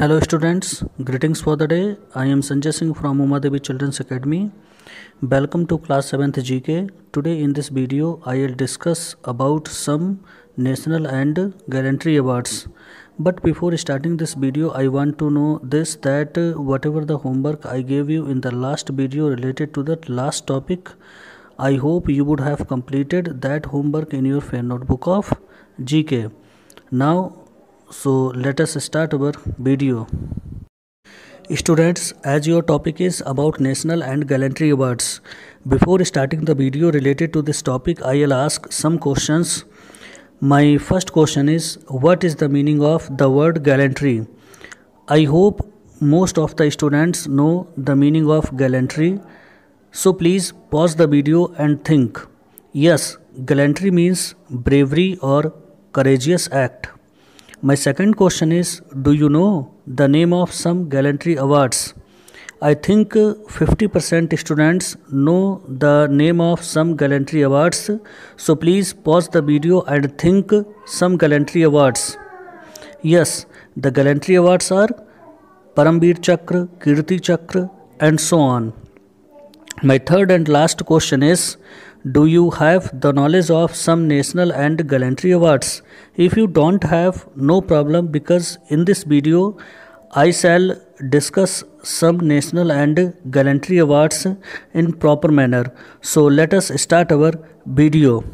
Hello students, greetings for the day. I am Sanjay Singh from Umadevi Children's Academy. Welcome to class 7th GK. Today in this video I will discuss about some national and gallantry awards. But before starting this video I want to know this that whatever the homework I gave you in the last video related to that last topic, I hope you would have completed that homework in your fair notebook of GK. Now let us start our video. Students, as your topic is about national and gallantry awards, before starting the video related to this topic, I will ask some questions. My first question is, what is the meaning of the word gallantry? I hope most of the students know the meaning of gallantry. So please pause the video and think. Yes, gallantry means bravery or courageous act. My second question is, do you know the name of some gallantry awards? I think 50% students know the name of some gallantry awards. So please pause the video and think some gallantry awards. Yes, the gallantry awards are Paramveer Chakra, Kirti Chakra and so on. My third and last question is, do you have the knowledge of some national and gallantry awards? If you don't have, no problem, because in this video I shall discuss some national and gallantry awards in proper manner. So let us start our video.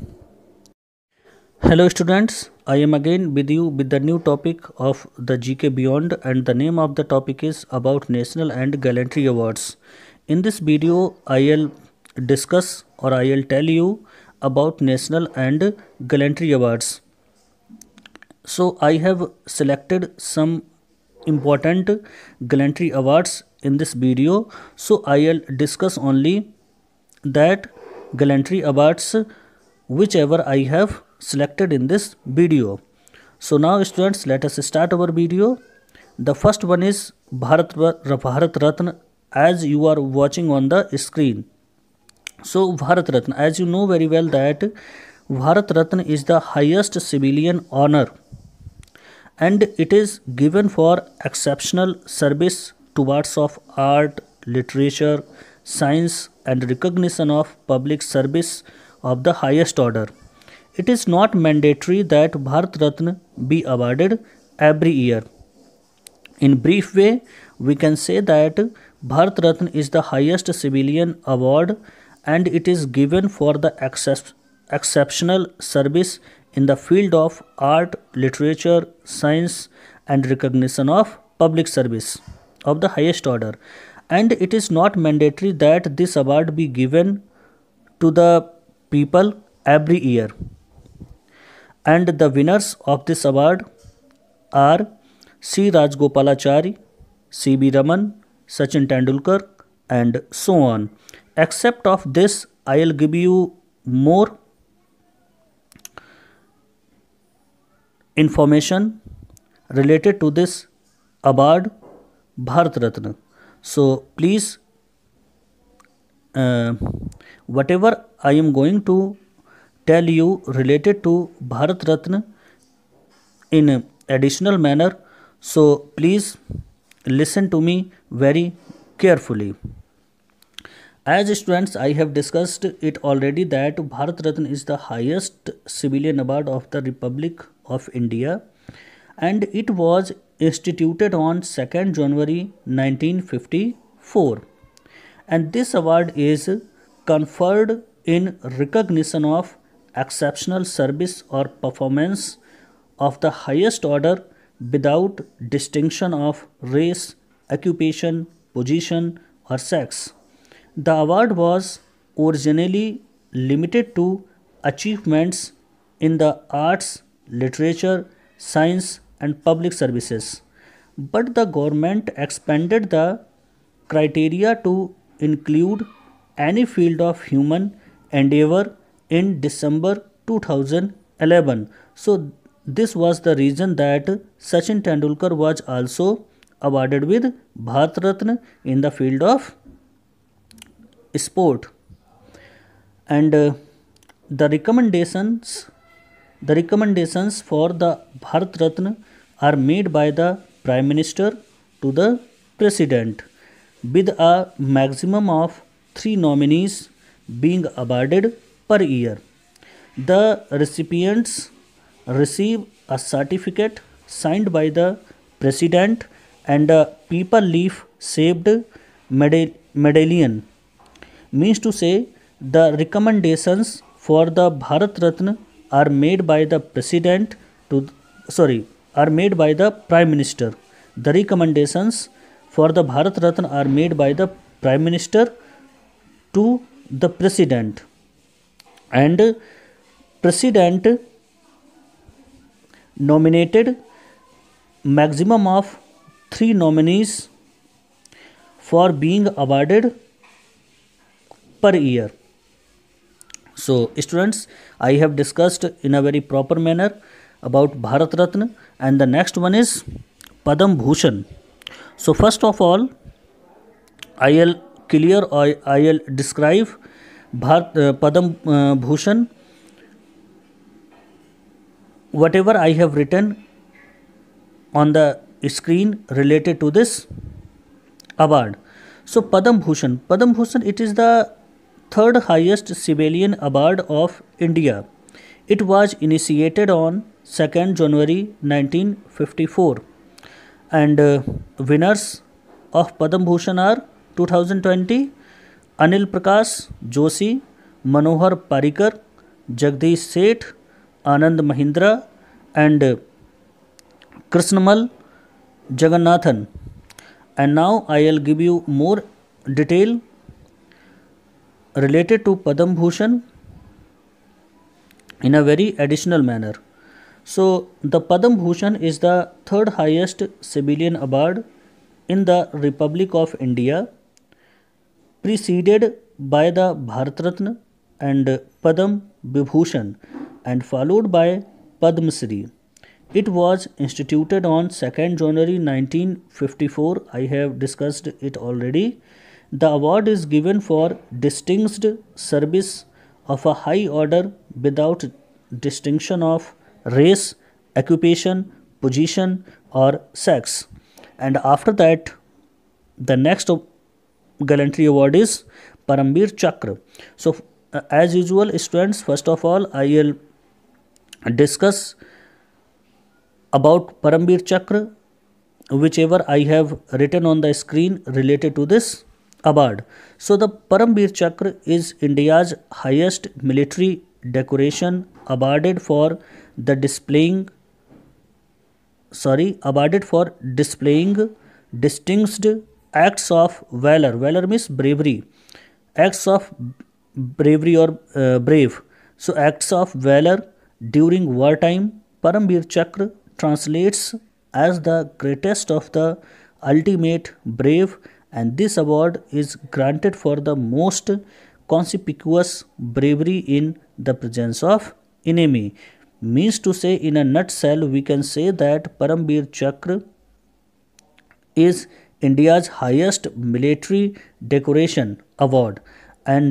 Hello students, I am again with you with the new topic of the GK Beyond, and the name of the topic is about national and gallantry awards. In this video I will tell you about national and gallantry awards. So I have selected some important gallantry awards in this video. So I will discuss only that gallantry awards whichever I have selected in this video. So now students, let us start our video. The first one is Bharat Ratna, as you are watching on the screen. So Bharat Ratna, as you know very well that Bharat Ratna is the highest civilian honor, and it is given for exceptional service towards of art, literature, science and recognition of public service of the highest order. It is not mandatory that Bharat Ratna be awarded every year. In brief way, we can say that Bharat Ratna is the highest civilian award, and it is given for the exceptional service in the field of art, literature, science and recognition of public service of the highest order. And it is not mandatory that this award be given to the people every year. And the winners of this award are C. Rajgopalachari, C.B. Raman, Sachin Tendulkar and so on. Except of this, I will give you more information related to this award Bharat Ratna. So please, whatever I am going to tell you related to Bharat Ratna in additional manner, so please listen to me very carefully. As students, I have discussed it already that Bharat Ratna is the highest civilian award of the Republic of India, and it was instituted on 2nd January 1954. And this award is conferred in recognition of exceptional service or performance of the highest order without distinction of race, occupation, position or sex. The award was originally limited to achievements in the arts, literature, science and public services, but the government expanded the criteria to include any field of human endeavor in December 2011. So this was the reason that Sachin Tendulkar was also awarded with Bharat Ratna in the field of sport. And the recommendations for the Bharat Ratna are made by the Prime Minister to the President, with a maximum of 3 nominees being awarded per year. The recipients receive a certificate signed by the President and a paper leaf shaped medallion. Means to say, the recommendations for the Bharat Ratna are made by the President to are made by the Prime Minister. The recommendations for the Bharat Ratna are made by the Prime Minister to the President, and President nominated maximum of 3 nominees for being awarded per year. So students, I have discussed in a very proper manner about Bharat Ratna, and the next one is Padam Bhushan. So first of all, I'll describe Padam Bhushan, whatever I have written on the screen related to this award. So Padam Bhushan, it is the third highest civilian award of India. It was initiated on 2nd January 1954, and winners of Padam Bhushan are 2020 Anil Prakash Joshi, Manohar Parikar, Jagdish Seth, Anand Mahindra, and Krishnamal Jagannathan. And now I will give you more detail related to Padam Bhushan in a very additional manner. So the Padam Bhushan is the third highest civilian award in the Republic of India, preceded by the Bharat Ratna and Padam Vibhushan, and followed by Padma Shri. It was instituted on 2nd January 1954. I have discussed it already. The award is given for distinguished service of a high order without distinction of race, occupation, position, or sex. And after that, the next gallantry award is Parambir Chakra. So, as usual, students, first of all, I will discuss about Parambir Chakra, whichever I have written on the screen related to this award. So the Parambir Chakra is India's highest military decoration awarded for displaying distinguished acts of valor. Valor means bravery. Acts of bravery or brave. So acts of valor during wartime. Parambir Chakra translates as the greatest of the ultimate brave, and this award is granted for the most conspicuous bravery in the presence of enemy. Means to say, in a nutshell, we can say that Parambir Chakra is India's highest military decoration award, and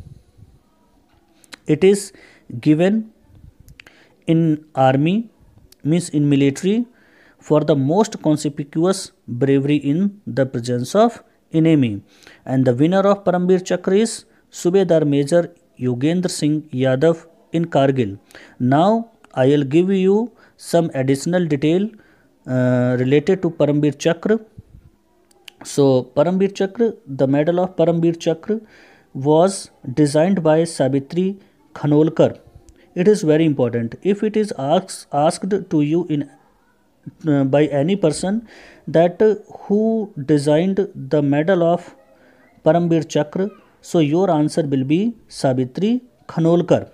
it is given in army, means in military, for the most conspicuous bravery in the presence of enemy. And the winner of Parambir Chakra is Subedar Major Yogendra Singh Yadav in Kargil. Now I will give you some additional detail related to Parambir Chakra. So Parambir Chakra, the medal of Parambir Chakra was designed by Savitri Khanolkar. It is very important. If it is asked to you by any person that who designed the medal of Parambir Chakra, so your answer will be Savitri Khanolkar.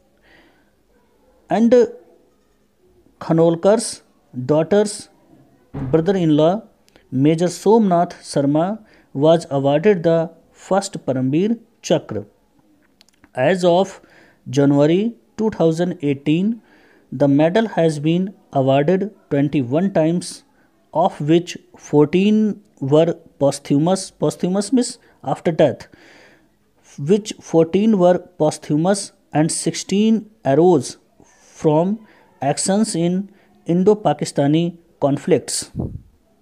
And Khanolkar's daughter's brother-in-law, Major Somnath Sharma, was awarded the first Parambir Chakra. As of January 2018, the medal has been awarded 21 times, of which 14 were posthumous. Posthumous means after death. Which 14 were posthumous and 16 arose from actions in Indo-Pakistani conflicts.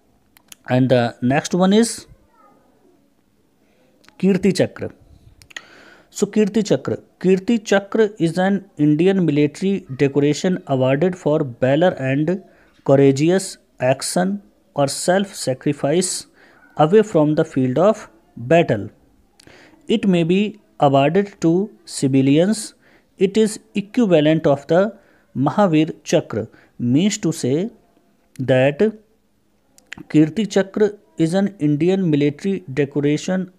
And the next one is Kirti Chakra. So Kirti Chakra is an Indian military decoration awarded for valor and courageous action or self-sacrifice away from the field of battle. It may be awarded to civilians. It is equivalent of the Mahavir Chakra, means to say that Kirti Chakra is an Indian military decoration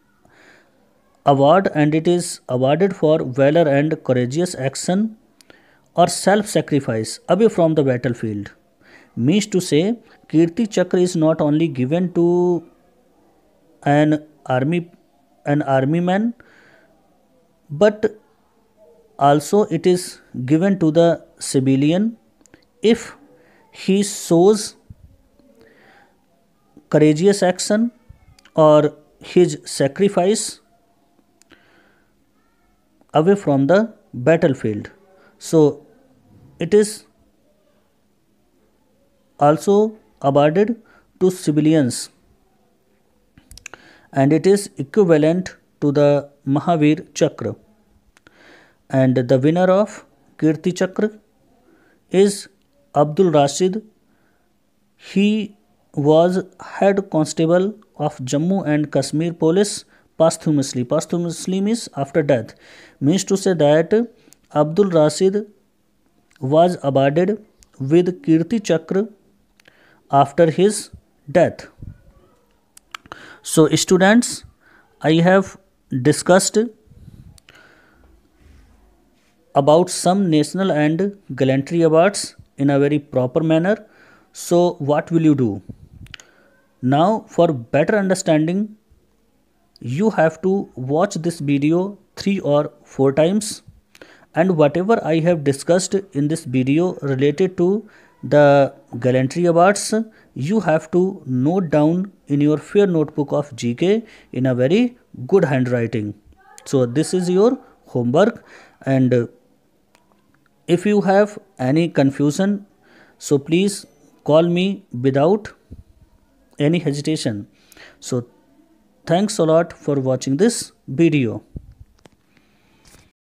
award and it is awarded for valor and courageous action or self-sacrifice away from the battlefield. Means to say, Kirti Chakra is not only given to an army man, but also it is given to the civilian if he shows courageous action or his sacrifice away from the battlefield. So it is also awarded to civilians and it is equivalent to the Mahavir Chakra. And the winner of Kirti Chakra is Abdul Rashid. He was head constable of Jammu and Kashmir Police posthumously. Posthumously means after death. Means to say that Abdul Rashid was awarded with Kirti Chakra after his death. So students, I have discussed about some national and gallantry awards in a very proper manner. So what will you do? Now for better understanding, you have to watch this video 3 or 4 times, and whatever I have discussed in this video related to the gallantry awards, you have to note down in your fair notebook of GK in a very good handwriting. So this is your homework, and if you have any confusion, so please call me without any hesitation. So thanks a lot for watching this video.